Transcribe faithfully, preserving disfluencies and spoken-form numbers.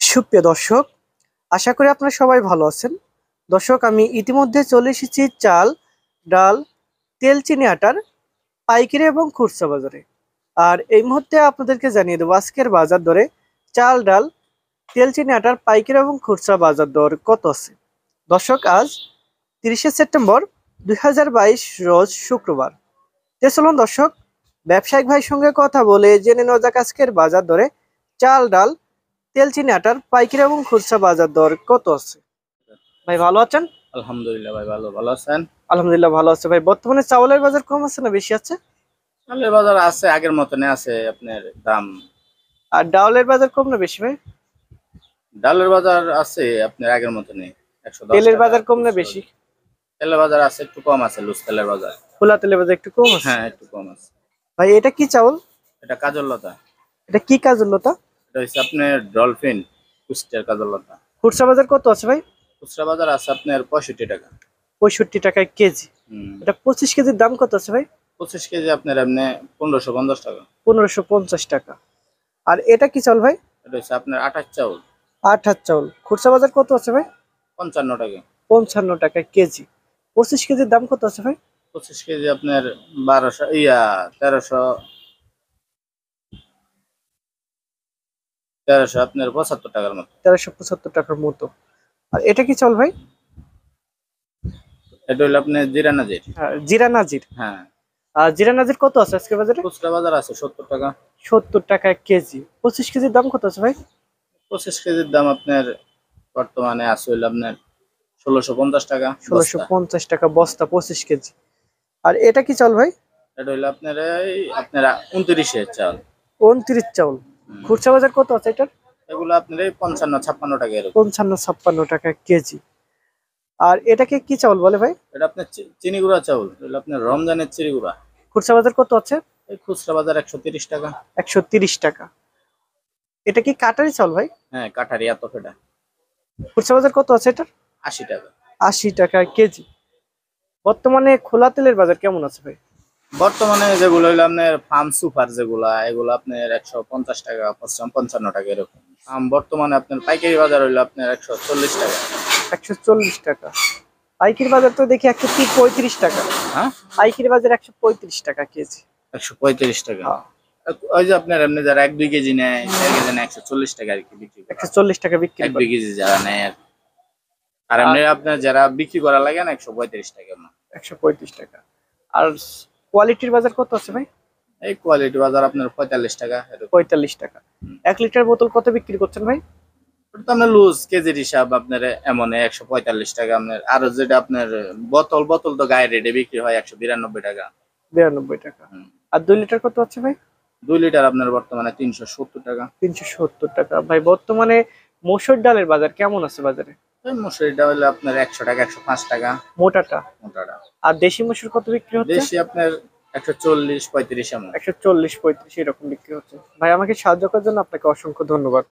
সুপ্রিয় দর্শক, আশা করি আপনারা সবাই ভালো আছেন। দর্শক, আমি ইতিমধ্যে চলে এসেছি চাল, ডাল, তেল, চিনি, আটার পাইকারি এবং খুচরা বাজারে। আর এই মুহূর্তে আপনাদেরকে জানিয়ে দেবো আজকের বাজার দরে চাল, ডাল, তেল, চিনি, আটার পাইকারি এবং খুচরা বাজার দর কত আছে। দর্শক, আজ তিরিশে সেপ্টেম্বর দুই হাজার বাইশ রোজ শুক্রবার। তে চলুন দর্শক, ব্যবসায়িক ভাইয়ের সঙ্গে কথা বলে জেনে নেওয়া যাক আজকের বাজার দরে চাল, ডাল, তেল, চিনি, আটার পাইকারি এবং খুচরা বাজার দর কত আছে। ভাই ভালো আছেন? আলহামদুলিল্লাহ ভাই, ভালো ভালো আছেন? আলহামদুলিল্লাহ ভালো আছে ভাই। বর্তমানে চাউলের বাজার কম আছে না বেশি আছে? চালের বাজার আছে, আগের মতনই আছে আপনার দাম। আর ডাউলের বাজার কম না বেশি ভাই? ডালের বাজার আছে আপনার আগের মতনই একশো দশ তেলের টাকা। বাজার কম না বেশি? তেলের বাজার আছে, একটু কম আছে, লুজ তেলের বাজার। খোলা তেলের বাজার একটু কম আছে। হ্যাঁ, একটু কম আছে। ভাই এটা কি চাউল? এটা কাজল লতা। এটা কি কাজুর লতা? এটা হচ্ছে আপনার ডলফিন কুষ্টিয়ার কাজল লতা। খুচরা বাজার কত আছে ভাই? খুচরা বাজার আছে আপনার পঁয়ষট্টি টাকা। পঁয়ষট্টি টাকায় কেজি। হম এটা পঁচিশ কেজির দাম কত আছে ভাই? পঁচিশ কেজি আপনার এমনি পনেরোশো পঞ্চাশ টাকা। পনেরোশো পঞ্চাশ টাকা। আর এটা কি চাউল ভাই? এটা হচ্ছে আপনার আঠাশ চাউল। আট হাত চাউল। খুচরা বাজার কত আছে ভাই? পঞ্চান্ন টাকা। পঞ্চান্ন টাকা কেজি। পঁচিশ কেজির দাম কত আছে ভাই? পঁচিশ কেজি আপনার বারোশো ইয়া তেরোশো তেরোশো আপনার পঁচাত্তর টাকার মতো। তেরোশো পঁচাত্তর টাকার মতো। আর এটা কি চাউল ভাই? এটা হলো আপনার জিরা নাজির। আর জিরা নাজির। হ্যাঁ, আর জিরা নাজির কত আছে আজকে বাজারে? খুচরা বাজার আছে সত্তর টাকা। সত্তর টাকা কেজি। পঁচিশ কেজির দাম কত আছে ভাই? পঁচিশ কেজির দাম আপনার বর্তমানে আছে হইলো আপনার ষোলোশো পঞ্চাশ টাকা। ষোলোশো পঞ্চাশ টাকা বস্তা পঁচিশ কেজি। আর এটা কি চাল ভাই? এটা হইলো আপনার এই আপনার উনত্রিশের চাল। উনত্রিশ চাউল। খুচরা বাজার কত আছে এটার? এগুলো আপনার এই পঞ্চান্ন ছাপ্পান্ন টাকা এরকম। পঞ্চান্ন ছাপ্পান্ন টাকা কেজি। আর এটাকে কি চাউল বলে ভাই? এটা আপনার চি- চিনি গুঁড়া চাউল, এগুলো আপনার রমজানের চিনি গুঁড়া। খুচরা বাজার কত আছে? এই খুচরা বাজার একশো তিরিশ টাকা। একশো তিরিশ টাকা। এটা কি কাটারি চাউল ভাই? হ্যাঁ, কাঠারি এত ফেটা। খুচরা বাজার কত আছে এটার? আশি টাকা। আশি টাকা কেজি। বর্তমানে খোলা তেলের বাজার কেমন আছে ভাই? বর্তমানে যেগুলো হইলো আপনার ফার্ম সুপার যেগুলা, এগুলো আপনার একশো পঞ্চাশ টাকা পঞ্চান্ন টাকা এরকম। আম বর্তমানে আপনার পাইকারি বাজার হইলো আপনার একশো চল্লিশ টাকা। একশো চল্লিশ টাকা। পাইকারি বাজার তো দেখি একশো পঁয়ত্রিশ টাকা। হ্যাঁ, পাইকারি বাজার একশো পঁয়ত্রিশ টাকা কেজি। একশো পঁয়ত্রিশ টাকা। হ্যাঁ। ওই যে আপনার এমনি যারা এক দুই কেজি নেয়, এক কেজি নেয় একশো চল্লিশ টাকা আর কি বিক্রি করে। একশো চল্লিশ টাকা বিক্রি এক করে। দুই কেজি যারা নেয় আর কি। আর এমনি আপনার যারা বিক্রি করা লাগে না একশো পঁয়ত্রিশ টাকা। একশো পঁয়ত্রিশ টাকা। আর কোয়ালিটির বাজার কত আছে ভাই? এই কোয়ালিটি বাজার আপনার পঁয়তাল্লিশ টাকা এরকম। পঁয়তাল্লিশ টাকা। এক লিটার বোতল কত বিক্রি করছেন ভাই? ওটা তো আপনার লুজ কেজির হিসাব আপনার এমন একশো পঁয়তাল্লিশ টাকা আপনার। আর যেটা আপনার বোতল বোতল তো গায়ে রেটে বিক্রি হয় একশো বিরানব্বই টাকা। বিরানব্বই টাকা। আর দুই লিটার কত আছে ভাই? দুই লিটার আপনার বর্তমানে তিনশো সত্তর টাকা। তিনশো সত্তর টাকা। ভাই বর্তমানে মসুর ডালের বাজার কেমন আছে বাজারে? ওই মসুরিটা হলে আপনার একশো টাকা একশো পাঁচ টাকা মোটাটা। মোটাটা। আর দেশি মসুর কত বিক্রি হচ্ছে? দেশি আপনার একশো চল্লিশ পঁয়ত্রিশ এমন। একশো চল্লিশ পঁয়ত্রিশ এরকম বিক্রি হচ্ছে। ভাই আমাকে সাহায্য করার জন্য আপনাকে অসংখ্য ধন্যবাদ।